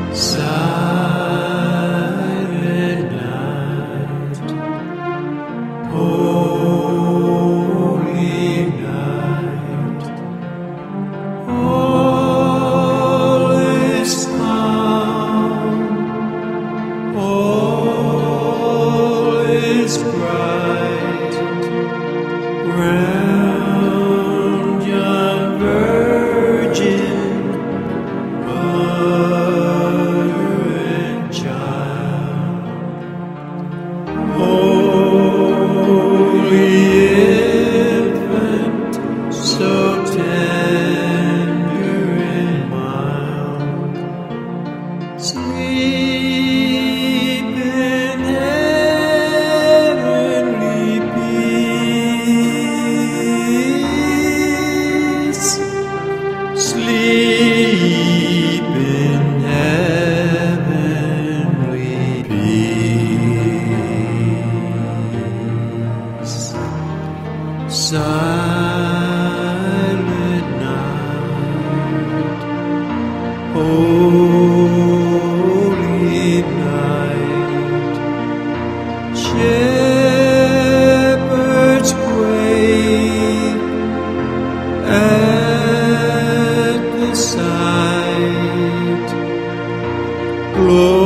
Silent night, holy night, all is calm, all is bright, round yon virgin holy infant, so tender and mild, sleep in heavenly peace, sleep in heavenly peace. Silent night, holy night, shepherds quake at the sight,